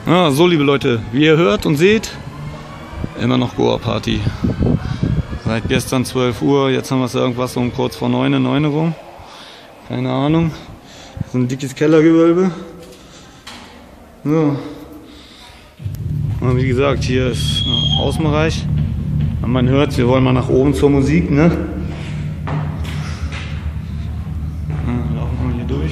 Ja, so liebe Leute, wie ihr hört und seht, immer noch Goa-Party. Seit gestern 12 Uhr, jetzt haben wir es irgendwas um kurz vor 9 rum. Keine Ahnung. Das ist ein dickes Kellergewölbe. So. Und wie gesagt, hier ist Außenbereich. Und man hört, wir wollen mal nach oben zur Musik, ne? Laufen wir hier durch.